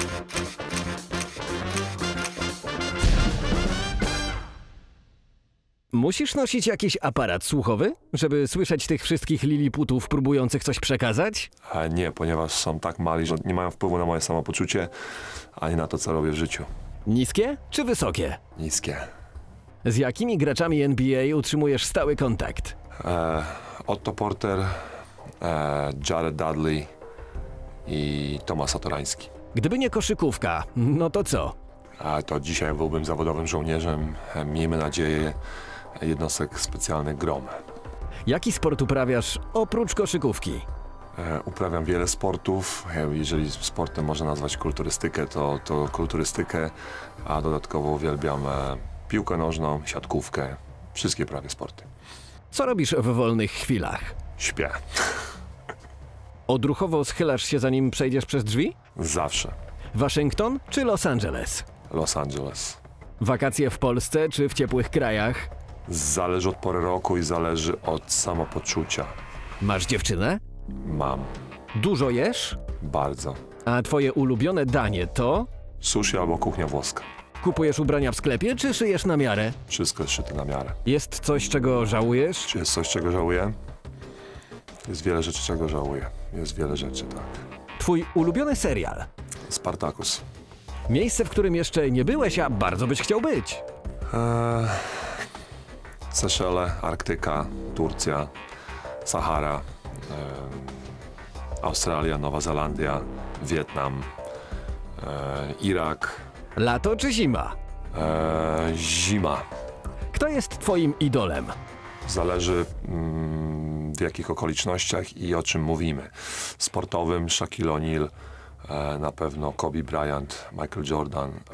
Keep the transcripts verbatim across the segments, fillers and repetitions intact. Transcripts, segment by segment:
Musisz nosić jakiś aparat słuchowy, żeby słyszeć tych wszystkich liliputów próbujących coś przekazać? E, nie, ponieważ są tak mali, że nie mają wpływu na moje samopoczucie, ani na to, co robię w życiu. Niskie czy wysokie? Niskie. Z jakimi graczami N B A utrzymujesz stały kontakt? E, Otto Porter, e, Jared Dudley i Tomasz Satorański. Gdyby nie koszykówka, no to co? A to dzisiaj byłbym zawodowym żołnierzem, e, miejmy nadzieję, jednostek specjalnych GROM. Jaki sport uprawiasz oprócz koszykówki? E, uprawiam wiele sportów. E, jeżeli sportem można nazwać kulturystykę, to, to kulturystykę, a dodatkowo uwielbiam e, piłkę nożną, siatkówkę, wszystkie prawie sporty. Co robisz w wolnych chwilach? Śpię. Odruchowo schylasz się, zanim przejdziesz przez drzwi? Zawsze. Waszyngton czy Los Angeles? Los Angeles. Wakacje w Polsce czy w ciepłych krajach? Zależy od pory roku i zależy od samopoczucia. Masz dziewczynę? Mam. Dużo jesz? Bardzo. A twoje ulubione danie to? Sushi albo kuchnia włoska. Kupujesz ubrania w sklepie czy szyjesz na miarę? Wszystko jest szyte na miarę. Jest coś, czego żałujesz? Czy jest coś, czego żałuję? Jest wiele rzeczy, czego żałuję. Jest wiele rzeczy, tak. Twój ulubiony serial? Spartacus. Miejsce, w którym jeszcze nie byłeś, a bardzo byś chciał być? Eee, Seszele, Arktyka, Turcja, Sahara, eee, Australia, Nowa Zelandia, Wietnam, eee, Irak, Lato czy zima? eee, zima. Kto jest twoim idolem? Zależy mm, w jakich okolicznościach i o czym mówimy. Sportowym Shaquille O'Neal, e, na pewno Kobe Bryant, Michael Jordan. E,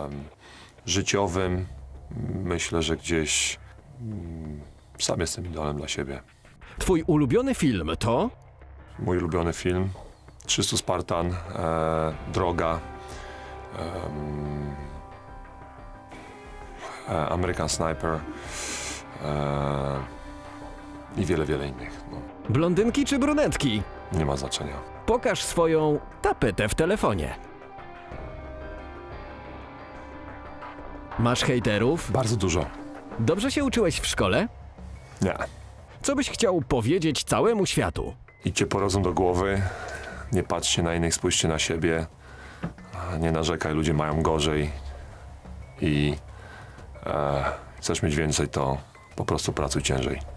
życiowym myślę, że gdzieś mm, sam jestem idolem dla siebie. Twój ulubiony film to? Mój ulubiony film trzystu Spartan, e, Droga, e, American Sniper, e, i wiele, wiele innych. No. Blondynki czy brunetki? Nie ma znaczenia. Pokaż swoją tapetę w telefonie. Masz hejterów? Bardzo dużo. Dobrze się uczyłeś w szkole? Nie. Co byś chciał powiedzieć całemu światu? Idźcie po rozum do głowy, nie patrzcie na innych, spójrzcie na siebie, nie narzekaj, ludzie mają gorzej i e, chcesz mieć więcej, to po prostu pracuj ciężej.